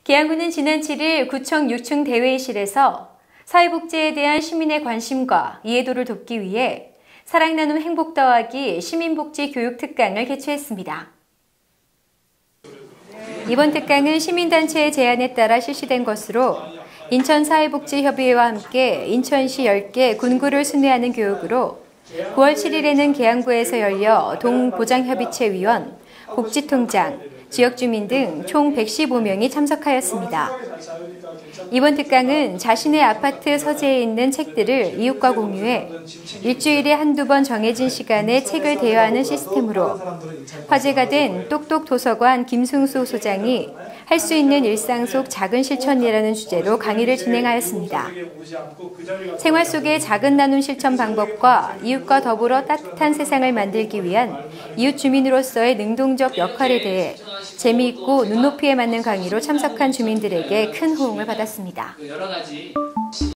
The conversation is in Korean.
계양구는 지난 7일 구청 6층 대회의실에서 사회복지에 대한 시민의 관심과 이해도를 돕기 위해 사랑 나눔 행복 더하기 시민복지 교육 특강을 개최했습니다. 이번 특강은 시민단체의 제안에 따라 실시된 것으로 인천사회복지협의회와 함께 인천시 10개 군구를 순회하는 교육으로 9월 7일에는 계양구에서 열려 동보장협의체위원, 복지통장, 지역주민 등 총 115명이 참석하였습니다. 이번 특강은 자신의 아파트 서재에 있는 책들을 이웃과 공유해 일주일에 한두 번 정해진 시간에 책을 대여하는 시스템으로 화제가 된 똑똑 도서관 김승수 소장이 할 수 있는 일상 속 작은 실천이라는 주제로 강의를 진행하였습니다. 생활 속의 작은 나눔 실천 방법과 이웃과 더불어 따뜻한 세상을 만들기 위한 이웃 주민으로서의 능동적 역할에 대해 재미있고 눈높이에 맞는 강의로 참석한 주민들에게 큰 호응을 받았습니다.